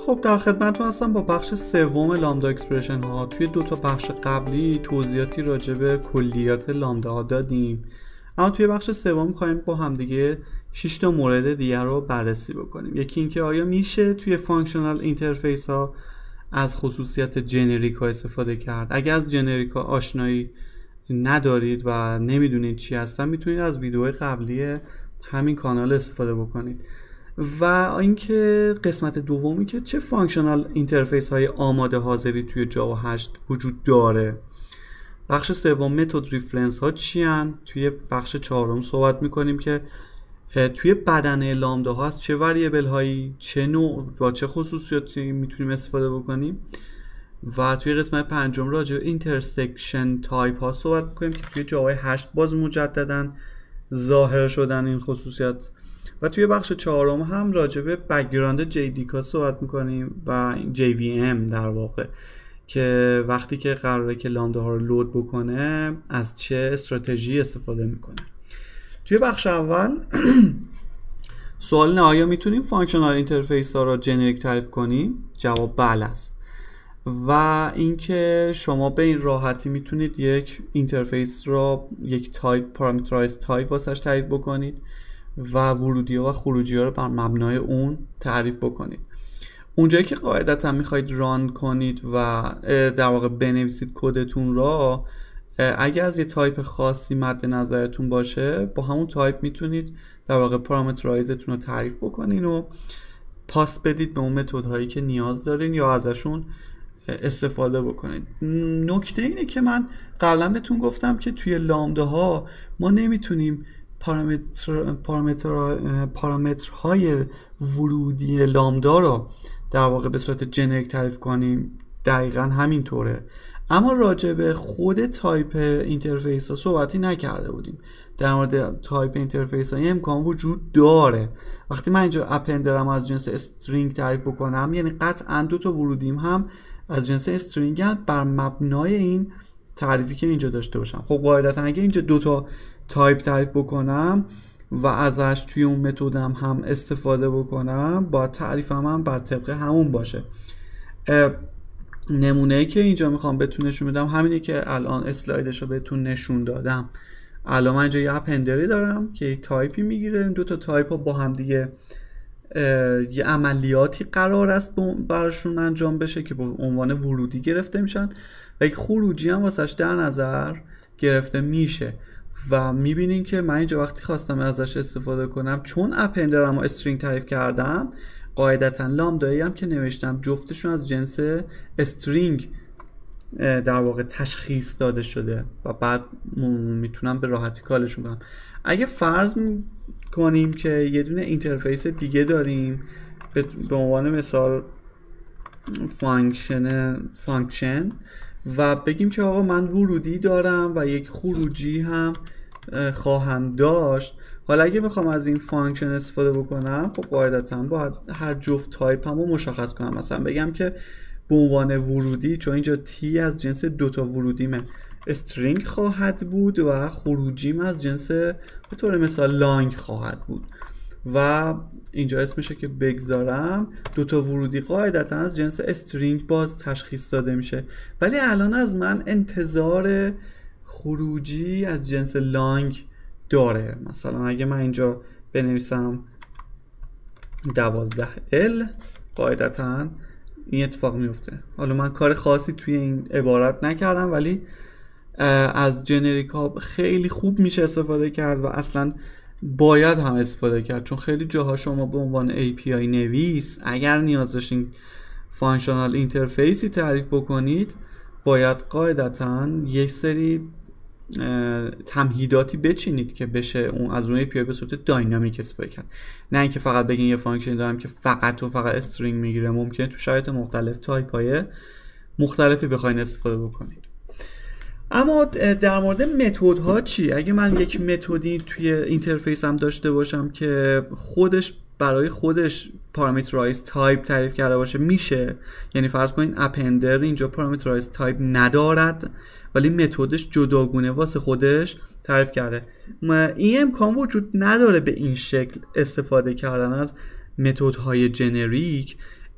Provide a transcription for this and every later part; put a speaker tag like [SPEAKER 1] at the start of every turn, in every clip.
[SPEAKER 1] خب در خدمتتون هستم با بخش سوم لامدا اکسپرشن ها. توی دو تا بخش قبلی توضیحاتی راجع به کلیات لامدا ها دادیم، اما توی بخش سوم می‌خوایم با همدیگه 6 تا مورد دیگر رو بررسی بکنیم. یکی اینکه آیا میشه توی فانکشنال اینترفیس ها از خصوصیت جنریک ها استفاده کرد. اگر از جنریک ها آشنایی ندارید و نمیدونید چی هستن، میتونید از ویدیوهای قبلی همین کانال استفاده بکنید. و اینکه قسمت دومی که چه فانکشنال اینترفیس های آماده حاضری توی جاوا 8 وجود داره. بخش سوم متد ریفرنس ها چی هن؟ توی بخش چهارم صحبت میکنیم که توی بدنه لامدا ها از چه وریبل هایی، چه نوع و چه خصوصیاتی میتونیم استفاده بکنیم. و توی قسمت پنجم راجع به اینترسکشن تایپ ها صحبت میکنیم که توی جاوا 8 باز مجددا ظاهر شدن این خصوصیات. و توی بخش چهارم هم راجع به بک‌گراند JDK صحبت میکنیم و JVM در واقع، که وقتی که قراره که لامدا ها رو لود بکنه از چه استراتژی استفاده میکنه. توی بخش اول سوال اینه آیا میتونیم فانکشنال اینترفیس ها رو جنریک تعریف کنیم؟ جواب بله است. و اینکه شما به این راحتی میتونید یک اینترفیس را یک تایپ پارامترایز تایپ واسش تعریف بکنید و ورودی ها و خروجی ها رو بر مبنای اون تعریف بکنید. اونجایی که قاعدتا میخواید ران کنید و در واقع بنویسید کدتون را، اگر از یه تایپ خاصی مد نظرتون باشه، با همون تایپ میتونید در واقع پارامترایزتون رو تعریف بکنین و پاس بدید به اون متد هایی که نیاز دارین یا ازشون استفاده بکنید. نکته اینه که من قبلا بهتون گفتم که توی لامدا ها ما نمیتونیم پارامترهای ورودی لامدا رو در واقع به صورت جنریک تعریف کنیم. دقیقا همینطوره، اما راجع به خود تایپ اینترفیس ها صحبتی نکرده بودیم. در مورد تایپ اینترفیس ها امکان وجود داره. وقتی من اینجا اپندرم از جنس استرینگ تعریف بکنم، یعنی قطعا دو تا ورودیم هم از جنس استرینگ هست بر مبنای این تعریفی که اینجا داشته باشم. خب قاعدتا اگه اینجا دو تا تایپ تعریف بکنم و ازش توی اون متدم هم استفاده بکنم، با تعریفم هم بر طبق همون باشه. نمونه‌ای که اینجا میخوام بهتون نشون بدم همینه که الان اسلایدش رو بهتون نشون دادم. الان من اینجا یه اپندری دارم که یک تایپی میگیره. دو تا تایپ ها با هم دیگه یه عملیاتی قرار است براشون انجام بشه که به عنوان ورودی گرفته میشن و یک خروجی هم واسش در نظر گرفته میشه. و میبینین که من اینجا وقتی خواستم ازش استفاده کنم، چون اپندرم و استرینگ تعریف کردم، قاعدتا لامدایی هم که نوشتم جفتشون از جنس استرینگ در واقع تشخیص داده شده و بعد میتونم به راحتی کالشون کنم. اگه فرض کنیم که یه دونه اینترفیس دیگه داریم، به عنوان مثال فانکشن، و بگیم که آقا من ورودی دارم و یک خروجی هم خواهم داشت. حالا اگه بخوام از این فانکشن استفاده بکنم، خب قاعدتا باید هر جفت تایپ هم رو مشخص کنم. مثلا بگم که به عنوان ورودی، چون اینجا تی از جنس دوتا ورودیمه، استرینگ خواهد بود و خروجیم از جنس به طور مثال لانگ خواهد بود. و اینجا اسمشه که بگذارم دوتا ورودی قاعدتا از جنس استرینگ باز تشخیص داده میشه، ولی الان از من انتظار خروجی از جنس لانگ داره. مثلا اگه من اینجا بنویسم 12L، قاعدتا این اتفاق میفته. حالا من کار خاصی توی این عبارت نکردم، ولی از جنریک ها خیلی خوب میشه استفاده کرد و اصلا باید هم استفاده کرد، چون خیلی جاها شما به عنوان API نویس اگر نیاز داشتین فانکشنال اینترفیسی تعریف بکنید، باید قاعدتا یک سری تمهیداتی بچینید که بشه اون از اون API به صورت داینامیک استفاده کرد. نه اینکه فقط بگین یه فانکشن دارم که فقط استرینگ میگیره. ممکنه تو شرایط مختلف تایپ های مختلفی بخواین استفاده بکنید. اما در مورد متد ها چی؟ اگه من یک متدی توی اینترفیس هم داشته باشم که خودش برای خودش پارامترایز تایپ تعریف کرده باشه، میشه. یعنی فرض کنین اپندر اینجا پارامترایز تایپ ندارد ولی متدش جداگونه واسه خودش تعریف کرده. این امکان وجود نداره به این شکل استفاده کردن از متدهای جنریک.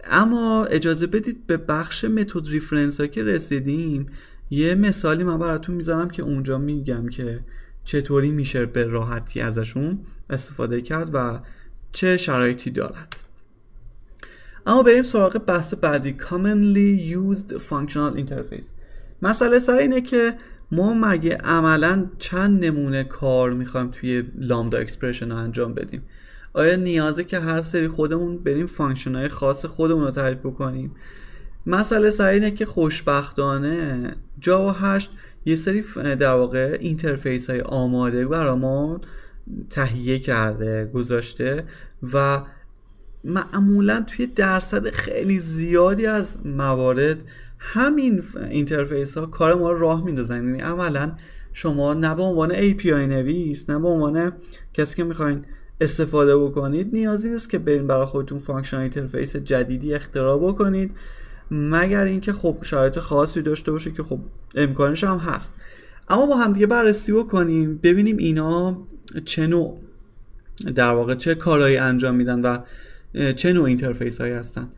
[SPEAKER 1] اما اجازه بدید به بخش متد ریفرنس ها که رسیدیم یه مثالی من براتون میذارم که اونجا میگم که چطوری میشه به راحتی ازشون استفاده کرد و چه شرایطی دارد. اما بریم سراغ بحث بعدی، commonly used functional interface. مسئله سر اینه که ما مگه عملا چند نمونه کار میخوایم توی لامدا اکسپرشن رو انجام بدیم؟ آیا نیازه که هر سری خودمون بریم فانکشن‌های خاص خودمون رو تعریف بکنیم؟ مسئله سر اینه که خوشبختانه جاوا 8 یه سری در واقع اینترفیس های آماده برای ما تهیه کرده گذاشته و معمولا توی درصد خیلی زیادی از موارد همین اینترفیس ها کار ما رو راه میندازن. یعنی عملا شما نه به عنوان API نویس نه به عنوان کسی که میخواین استفاده بکنید نیازی نیست که برین برای خودتون فانکشنال اینترفیس جدیدی اختراع بکنید، مگر اینکه خب شرایط خاصی داشته باشه که خب امکانش هم هست. اما با هم دیگه بررسی بکنیم ببینیم اینا چه نوع در واقع چه کارهایی انجام میدن و چه نوع اینترفیس هایی هستن.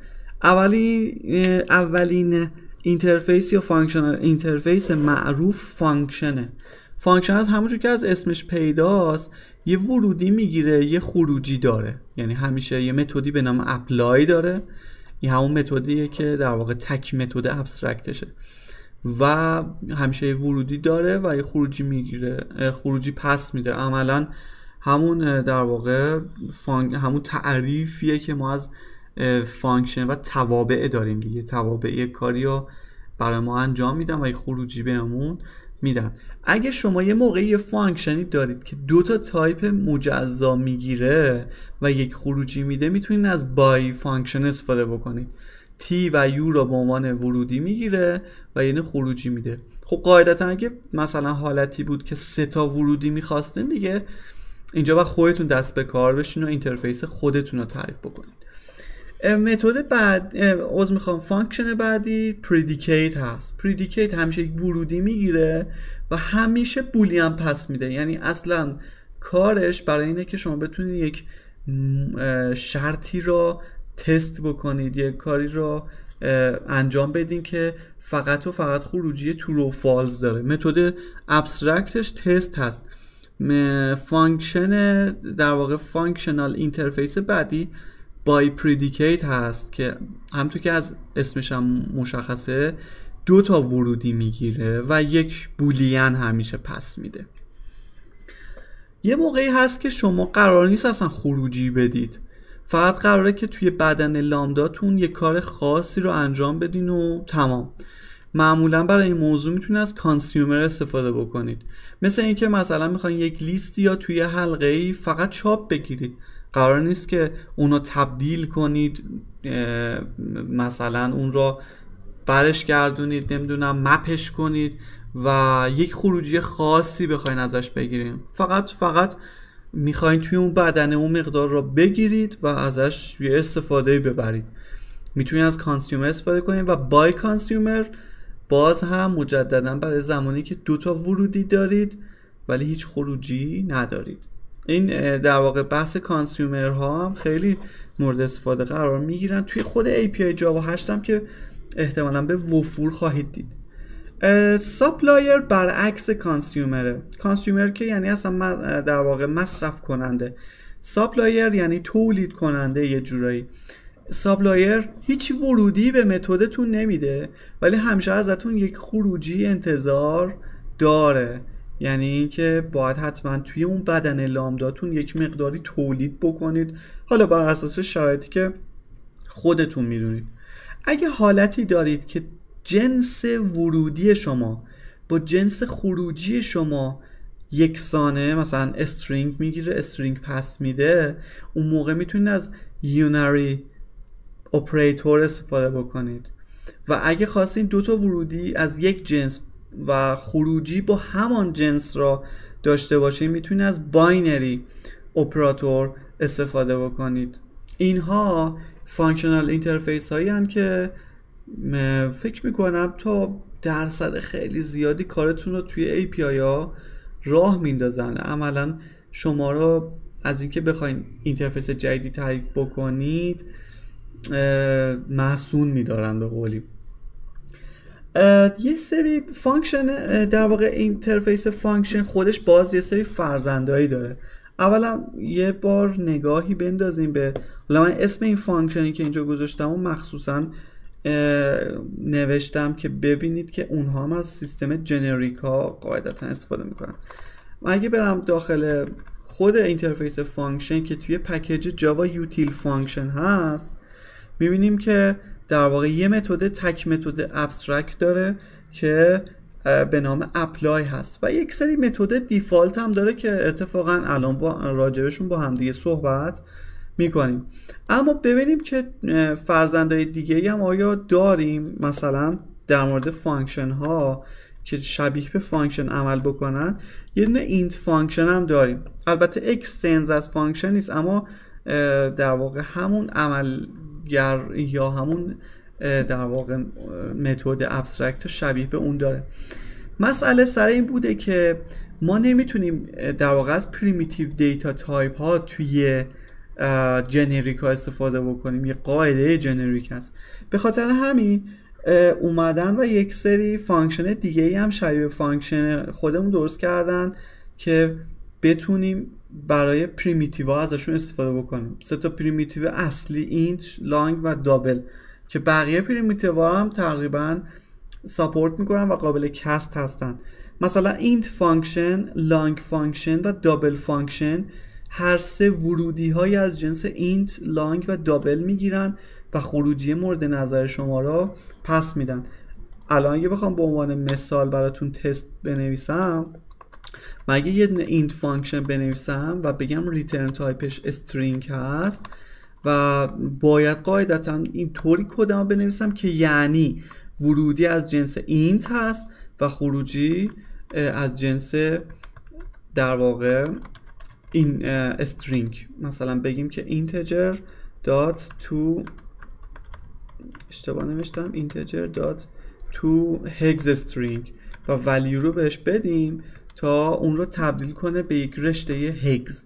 [SPEAKER 1] اولین اینترفیس یا فانکشنال اینترفیس معروف فانکشنه. فانکشن همونجور که از اسمش پیداست یه ورودی میگیره یه خروجی داره، یعنی همیشه یه متدی به نام اپلای داره، این همون متدیه که در واقع تک متد ابسترکتشه و همیشه یه ورودی داره و یه خروجی میگیره، خروجی پس میده. عملا همون در واقع همون تعریفیه که ما از فانکشن و توابع داریم دیگه. توابع کاری رو برای ما انجام میدن و یه خروجی بهمون میدن. اگه شما یه موقعی یه فانکشنی دارید که دو تا تایپ مجزا میگیره و یک خروجی میده میتونید از بای فانکشن استفاده بکنید. تی و یو رو به عنوان ورودی میگیره و یعنی خروجی میده. خب قاعدتا اگه مثلا حالتی بود که 3 تا ورودی میخواستین دیگه اینجا با خودتون دست به کار بشین و اینترفیس خودتون رو تعریف بکنید. متد بعد فانکشن بعدی پردیکیت هست. پردیکیت همیشه یک ورودی میگیره و همیشه بولیان پس میده، یعنی اصلا کارش برای اینه که شما بتونید یک شرطی رو تست بکنید، یک کاری رو انجام بدین که فقط و فقط خروجی ترو و فالز داره. متد ابسترکتش تست هست. فانکشن در واقع فانکشنال اینترفیس بعدی بای پردیکیت هست که همونطور که از اسمش هم مشخصه 2 تا ورودی میگیره و یک بولیان همیشه پس میده. یه موقعی هست که شما قرار نیست اصلا خروجی بدید، فقط قراره که توی بدن لامداتون یه کار خاصی رو انجام بدین و تمام. معمولا برای این موضوع میتونید از کانسیومر استفاده بکنید، مثل اینکه مثلا میخواین یک لیستی یا توی حلقه‌ای فقط چاپ بگیرید، قرار نیست که اونو تبدیل کنید، مثلا اون رو برش گردونید، نمیدونم مپش کنید و یک خروجی خاصی بخواین ازش بگیرین. فقط میخواین توی اون بدنه اون مقدار رو بگیرید و ازش یه استفاده ببرید. میتونید از کانسیومر استفاده کنید و بای کانسیومر باز هم مجددا برای زمانی که 2 تا ورودی دارید ولی هیچ خروجی ندارید. این در واقع بحث کانسیومر ها هم خیلی مورد استفاده قرار میگیرن توی خود API جاوا 8 هم که احتمالاً به وفور خواهید دید. سپلایر برعکس کانسیومره. کانسیومر که یعنی اصلا در واقع مصرف کننده، سپلایر یعنی تولید کننده. یه جورایی سپلایر هیچ ورودی به متدتون نمیده ولی همیشه ازتون یک خروجی انتظار داره، یعنی اینکه باید حتما توی اون بدن لامداتون یک مقداری تولید بکنید، حالا بر اساس شرایطی که خودتون میدونید. اگه حالتی دارید که جنس ورودی شما با جنس خروجی شما یکسانه، مثلا استرینگ میگیره استرینگ پس میده، اون موقع میتونید از یونری اپراتور استفاده بکنید. و اگه خواستین 2 تا ورودی از یک جنس و خروجی با همان جنس را داشته باشین میتونید از باینری اپراتور استفاده بکنید. اینها فانکشنال اینترفیس هایی هستند که فکر میکنم تا درصد خیلی زیادی کارتون رو توی API ها راه میندازن. عملا شما رو از اینکه بخواین اینترفیس جدیدی تعریف بکنید محسون میدارن به قولی. یه سری فانکشن در واقع اینترفیس فانکشن خودش باز یه سری فرزندایی داره. اولا یه بار نگاهی بندازیم به، حالا من اسم این فانکشنی که اینجا گذاشتم و مخصوصا نوشتم که ببینید که اونها هم از سیستم جنریکا قاعدتا استفاده میکنن. من اگه برم داخل خود اینترفیس فانکشن که توی پکیج جاوا یوتیل فانکشن هست، میبینیم که در واقع یه متد تک متد ابسترکت داره که به نام اپلای هست و یک سری متد دیفالت هم داره که اتفاقا الان راجبشون با همدیگه صحبت میکنیم. اما ببینیم که فرزندای دیگه هم آیا داریم. مثلا در مورد فانکشن ها که شبیه به فانکشن عمل بکنن، یه دونه اینت فانکشن هم داریم. البته اکستنز از فانکشن نیست، اما در واقع همون عملگر یا همون در واقع متد ابسترکت شبیه به اون داره. مسئله سر این بوده که ما نمیتونیم در واقع از پریمیتیو دیتا تایپ ها توی جنریک ها استفاده بکنیم. یه قاعده جنریک هست. به خاطر همین اومدن و یک سری فانکشن دیگه ای هم شبیه فانکشن خودمون درست کردن که بتونیم برای پریمیتیو ها ازشون استفاده بکنیم. 3 تا پریمیتیو اصلی، اینت، لانگ و دابل، که بقیه پریمیتیو ها هم تقریبا ساپورت میکنن و قابل کست هستن. مثلا اینت فانکشن، لانگ فانکشن و دابل فانکشن هر سه ورودی های از جنس اینت، لانگ و دابل میگیرن و خروجی مورد نظر شما را پس میدن. الان اگه بخوام به عنوان مثال براتون تست بنویسم، من اگه یه دونه اینت فانکشن بنویسم و بگم ریترن تایپش استرینگ هست و باید قاعدتا اینطوری کدمو بنویسم که یعنی ورودی از جنس اینت هست و خروجی از جنس در واقع این استرینگ. مثلا بگیم که اینتجر دات تو، اشتباه نوشتم، اینتجر دات تو هگز استرینگ و ولیو رو بهش بدیم تا اون رو تبدیل کنه به یک رشته هگز.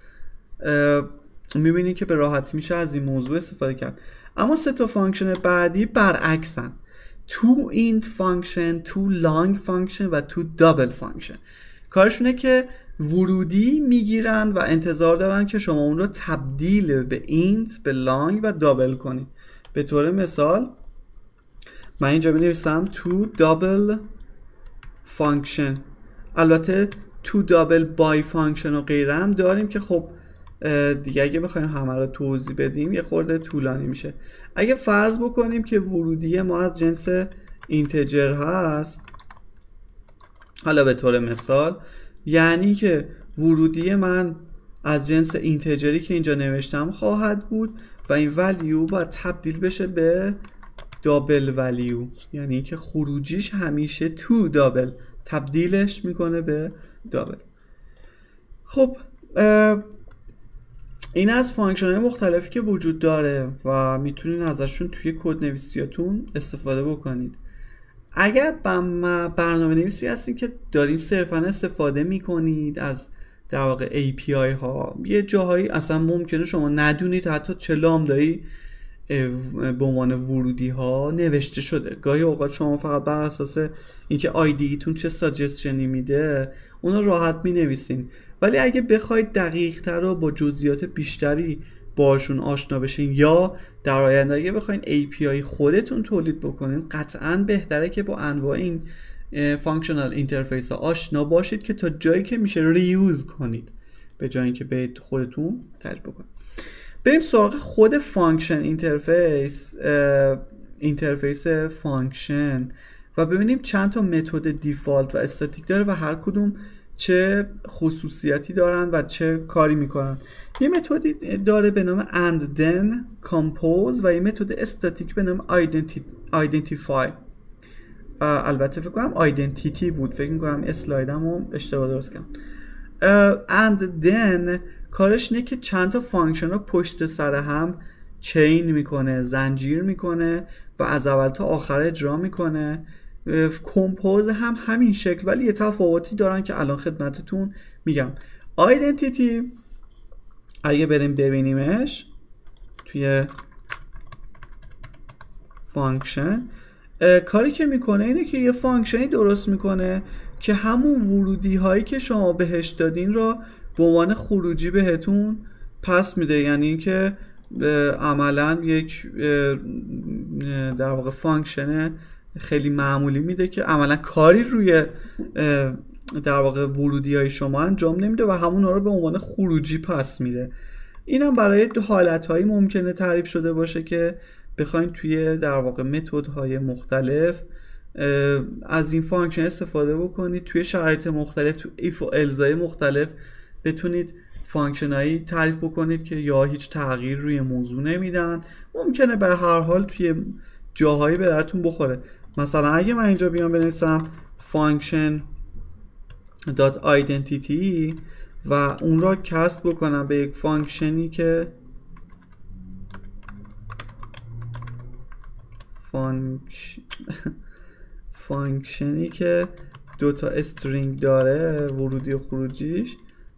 [SPEAKER 1] میبینید که به راحتی میشه از این موضوع استفاده کرد. اما 3 تا فانکشن بعدی برعکسن: تو اینت فانکشن، تو لانگ فانکشن و تو دابل فانکشن. کارشونه که ورودی میگیرن و انتظار دارن که شما اون رو تبدیل به اینت، به لانگ و دابل کنید. به طور مثال من اینجا بنویسم تو دابل فانکشن. البته تو دابل بای فانکشن و غیره هم داریم که خب دیگه اگه بخوایم همه رو توضیح بدیم یه خورده طولانی میشه. اگه فرض بکنیم که ورودی ما از جنس اینتجر هست، حالا به طور مثال یعنی که ورودی من از جنس اینتجری که اینجا نوشتم خواهد بود و این ولیو باید تبدیل بشه به دابل ولیو، یعنی که خروجیش همیشه تو دابل تبدیلش میکنه به دابل. خب این از فانکشن های مختلفی که وجود داره و میتونین ازشون توی کد نویسیاتون استفاده بکنید. اگر برنامه نویسی هستین که دارین صرفا استفاده میکنید از در واقع API ها، یه جاهایی اصلا ممکنه شما ندونید حتی چه لامدایی به عنوان ورودی ها نوشته شده. گاهی اوقات شما فقط بر اساس اینکه IDE تون چه ساجستشنی میده اون رو راحت می نویسین، ولی اگه بخواید دقیق تر و با جزئیات بیشتری باشون آشنا بشین یا در آینده اگه بخواین API خودتون تولید بکنین، قطعا بهتره که با انواع این فانکشنال اینترفیس ها آشنا باشید که تا جایی که میشه ریوز کنید به جای اینکه برید خودتون تجربه کنید. بریم سراغ خود فانکشن اینترفیس فانکشن و ببینیم چند تا متد دیفالت و استاتیک داره و هر کدوم چه خصوصیتی دارن و چه کاری میکنن. یه متدی داره به نام and then compose و یه متد استاتیک به نام identify. البته فکر کنم identity بود، فکر میکنم اسلایدمو اشتباه درست کردم. and then کارش اینه که چند تا فانکشن رو پشت سر هم چین میکنه، زنجیر میکنه و از اول تا آخر اجرا میکنه. کمپوز هم همین شکل ولی یه تفاوتی دارن که الان خدمتتون میگم. آیدنتیتی اگه بریم ببینیمش توی فانکشن کاری که میکنه اینه که یه فانکشنی درست میکنه که همون ورودی هایی که شما بهش دادین را به عنوان خروجی بهتون پس میده. یعنی اینکه عملا یک در واقع فانکشن خیلی معمولی میده که عملا کاری روی در واقع ورودی های شما انجام نمیده و همون رو به عنوان خروجی پس میده. اینم برای حالت هایی ممکنه تعریف شده باشه که بخواین توی در واقع متد های مختلف از این فانکشن استفاده بکنید، توی شرایط مختلف، توی ایف و الزای مختلف بتونید فانکشن هایی تعریف بکنید که یا هیچ تغییر روی موضوع نمیدن، ممکنه به هر حال توی جاهایی به درتون بخوره. مثلا اگه من اینجا بیام بنویسم function dot identity و اون را کست بکنم به یک فانکشنی که فانکشنی که دوتا استرینگ داره، ورودی و خروجیش،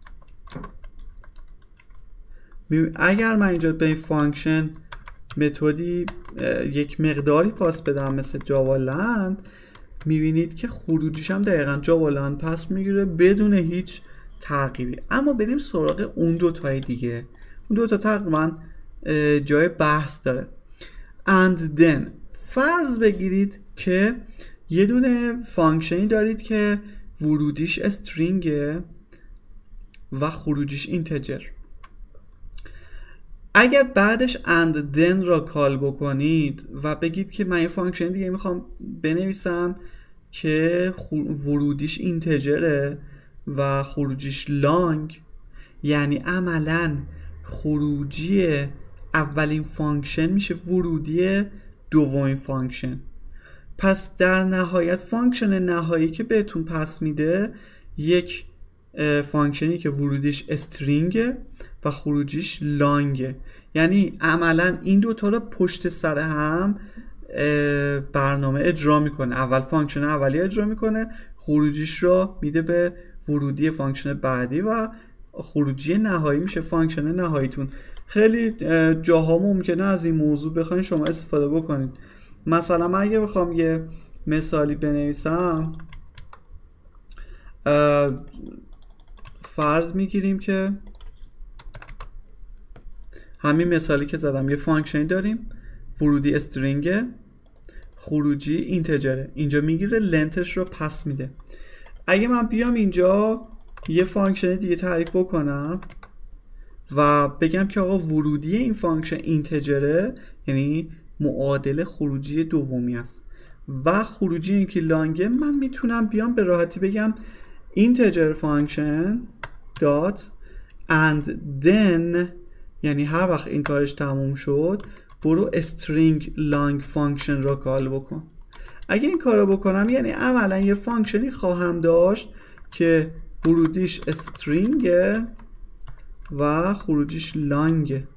[SPEAKER 1] اگر من اینجا به این فانکشن متدی یک مقداری پاس بدم مثل جاوالند، میبینید که خروجیش هم دقیقا جاوالند پس میگیره بدون هیچ تغییری. اما بریم سراغ اون دوتای دیگه. اون دوتا تقریبا جای بحث داره. and then فرض بگیرید که یه دونه فانکشنی دارید که ورودیش استرینگه و خروجیش اینتجر. اگر بعدش and then را کال بکنید و بگید که من یه فانکشن دیگه میخوام بنویسم که ورودیش اینتجره و خروجیش لانگ، یعنی عملا خروجی اولین فانکشن میشه ورودی دومین فانکشن. پس در نهایت فانکشن نهایی که بهتون پس میده یک فانکشنی که ورودیش استرینگه و خروجیش لانگه. یعنی عملا این دوتا رو پشت سر هم برنامه اجرا میکنه. اول فانکشن اولی اجرا میکنه، خروجیش رو میده به ورودی فانکشن بعدی و خروجی نهایی میشه فانکشن نهاییتون. خیلی جاها ممکنه از این موضوع بخواین شما استفاده بکنید. مثلا من اگه بخوام یه مثالی بنویسم، فرض میگیریم که همین مثالی که زدم یه فانکشنی داریم، ورودی استرینگه، خروجی اینتجره، اینجا میگیره لنتش رو پس میده. اگه من بیام اینجا یه فانکشن دیگه تعریف بکنم و بگم که آقا ورودی این فانکشن اینتجره، یعنی معادل خروجی دومی است و خروجی این که لانگه، من میتونم بیام به راحتی بگم integer function dot and then، یعنی هر وقت این کارش تموم شد برو string long function را کال بکن. اگه این کار رو بکنم یعنی عملا یه فانکشنی خواهم داشت که ورودیش استرینگه و خروجیش لانگه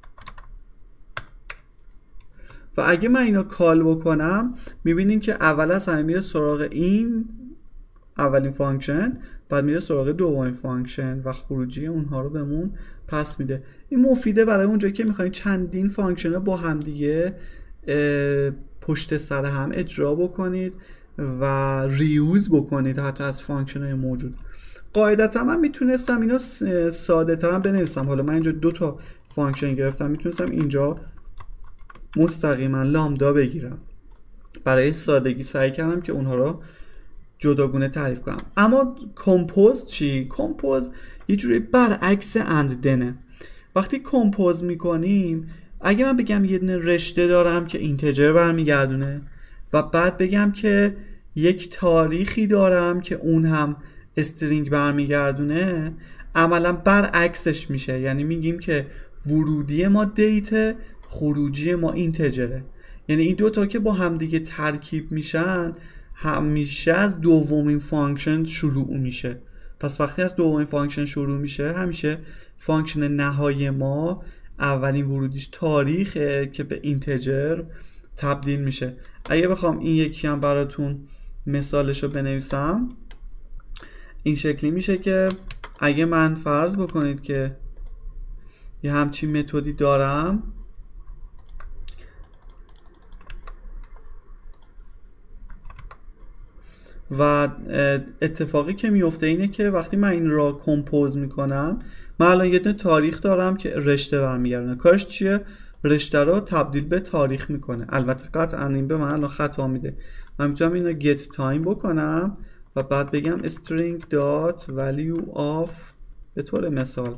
[SPEAKER 1] و اگه من اینو کال بکنم میبینیم که اول از همه میره سراغ این اولین فانکشن، بعد میره سراغ دومین فانکشن و خروجی اونها رو بهمون پس میده. این مفیده برای اونجایی که میخواین چندین فانکشن رو با هم دیگه پشت سر هم اجرا بکنید و ریوز بکنید حتی از فانکشن های موجود. قاعدتا من میتونستم اینو ساده ترم بنویسم. حالا من اینجا دو تا فانکشن گرفتم، میتونستم اینجا مستقیما لامدا بگیرم. برای سادگی سعی کردم که اونها رو جداگونه تعریف کنم. اما کمپوز چی؟ کمپوز یه جوری برعکس اند دنه. وقتی کمپوز میکنیم، اگه من بگم یه دونه رشته دارم که اینتجر برمیگردونه و بعد بگم که یک تاریخی دارم که اون هم استرینگ برمیگردونه، عملا برعکسش میشه. یعنی میگیم که ورودی ما دیت، خروجی ما اینتجره. یعنی این دوتا که با همدیگه ترکیب میشن همیشه از دومین فانکشن شروع میشه. پس وقتی از دومین فانکشن شروع میشه همیشه فانکشن نهایی ما اولین ورودیش تاریخه که به اینتجر تبدیل میشه. اگه بخوام این یکی هم براتون مثالشو بنویسم، این شکلی میشه که اگه من فرض بکنید که یه همچین متدی دارم و اتفاقی که میفته اینه که وقتی من این را کمپوز میکنم، من الان یه دونه تاریخ دارم که رشته برمیگردونه. کارش چیه؟ رشته رو تبدیل به تاریخ میکنه. البته قطعا این به من الان خطا میده. من میتونم اینو get time بکنم و بعد بگم string dot value of، به طور مثال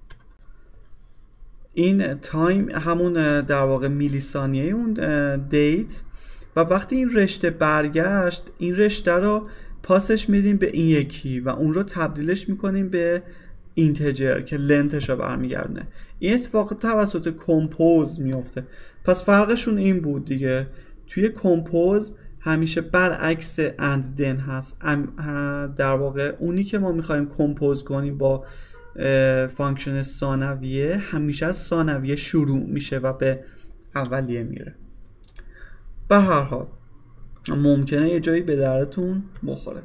[SPEAKER 1] این تایم همون در واقع میلی ثانیه اون دیت، و وقتی این رشته برگشت این رشته رو پاسش میدیم به این یکی و اون رو تبدیلش میکنیم به اینتجر که لنتش رو برمیگردونه. این اتفاق توسط کمپوز میفته. پس فرقشون این بود دیگه، توی کمپوز همیشه برعکس اند دن هست. در واقع اونی که ما میخوایم کمپوز کنیم با فانکشن ثانویه همیشه از ثانویه شروع میشه و به اولیه میره. به هر حال ممکنه یه جایی به درتون بخوره.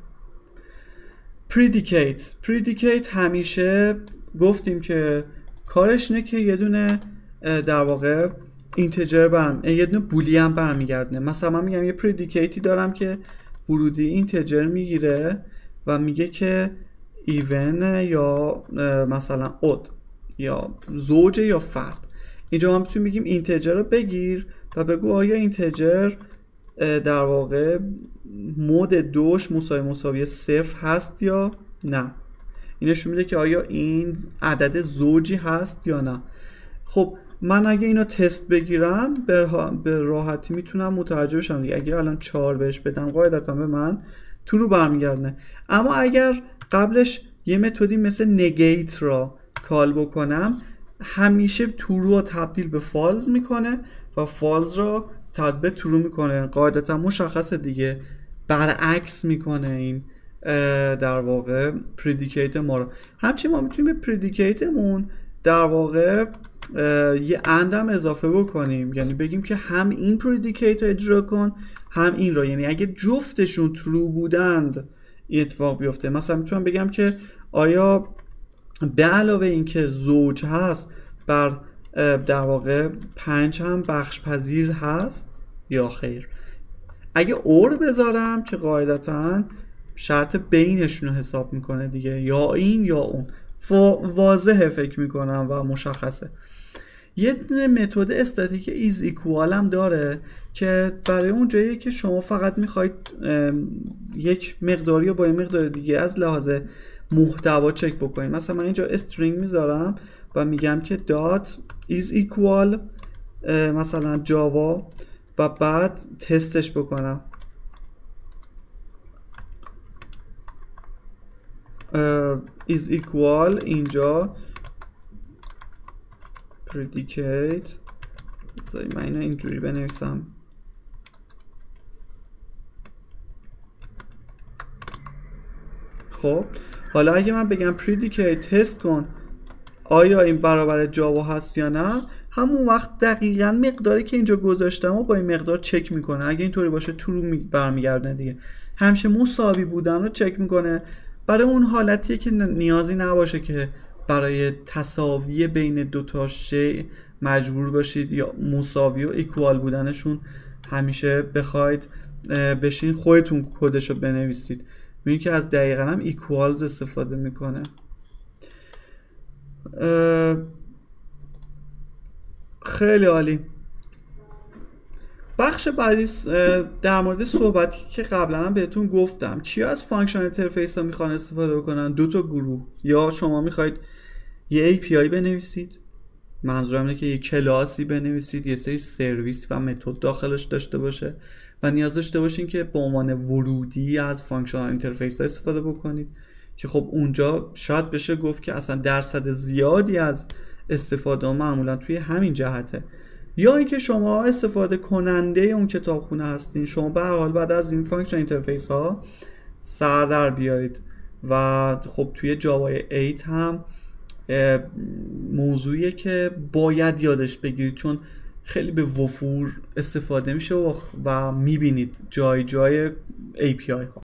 [SPEAKER 1] پریدیکیت همیشه گفتیم که کارش اینه که یه دونه در واقع اینتجر یه دونه بولیان برمیگردونه. مثلا من میگم یه پریدیکیتی دارم که ورودی اینتجر میگیره و میگه که ایون یا مثلا اود یا زوج یا فرد. اینجا ما میتونیم بگیم اینتجر رو بگیر و بگو آیا اینتجر در واقع مود دوش مساوی صفر هست یا نه. این نشون میده که آیا این عدد زوجی هست یا نه. خب من اگه اینو تست بگیرم به راحتی میتونم متوجه بشم دیگه. اگه الان 4 بهش بدم قاعدتا به من ترو برمیگردونه. اما اگر قبلش یه متدی مثل نگیت را کال بکنم همیشه ترو رو تبدیل به فالز میکنه و فالز را تبدیل به ترو میکنه. قاعدتا مشخصه دیگه، برعکس میکنه این در واقع پریدیکیت ما رو. همچنین ما میتونیم به پریدیکیتمون در واقع یه اند هم اضافه بکنیم، یعنی بگیم که هم این پریدیکیت رو اجرا کن هم این رو. یعنی اگه جفتشون ترو بودند این اتفاق بیفته. مثلا میتونم بگم که آیا به علاوه اینکه زوج هست بر در واقع 5 هم بخش پذیر هست یا خیر. اگه اور بذارم که قاعدتا شرط بینشون رو حساب میکنه دیگه، یا این یا اون. واضحه فکر میکنم و مشخصه. یه متد استاتیک ایز ایکوال هم داره که برای اون جایی که شما فقط میخواید یک مقداری یا با یه مقدار دیگه از لحاظ محتوا چک بکنید. مثلا من اینجا استرینگ میذارم و میگم که دات ایز ایکوال مثلا جاوا و بعد تستش بکنم. ایز ایکوال اینجا predicate. من اینو اینجوری بنویسم. خب حالا اگه من بگم predicate تست کن آیا این برابر جاوا هست یا نه، همون وقت دقیقاً مقداری که اینجا گذاشتم و با این مقدار چک میکنه. اگه اینطوری باشه ترو برمیگردونه دیگه. همیشه مساوی بودن رو چک میکنه برای اون حالتیه که نیازی نباشه که برای تساوی بین دو تا شی مجبور باشید یا مساوی و ایکوال بودنشون همیشه بخواید بشین خودتون کدشو بنویسید. میبینید که از دقیقاً هم ایکوالز استفاده میکنه. خیلی عالی. بخش بعدی در مورد صحبتی که قبلا هم بهتون گفتم. کیا از فانکشن اینترفیس ها میخوان استفاده بکنن؟ دو تا گروه. یا شما میخواید یه API بنویسید، منظورم اینه که یه کلاسی بنویسید، یه سری سرویس و متد داخلش داشته باشه و نیاز داشته باشین که به عنوان ورودی از فانکشن اینترفیس ها استفاده بکنید که خب اونجا شاید بشه گفت که اصلا درصد زیادی از استفاده معمولا توی همین جهته. یا اینکه شما استفاده کننده اون کتابخونه هستین، شما به هر حال بعد از این فانکشن اینترفیس ها سر در بیارید و خب توی جاوا 8 هم موضوعیه که باید یادش بگیرید چون خیلی به وفور استفاده میشه و میبینید جای API ها.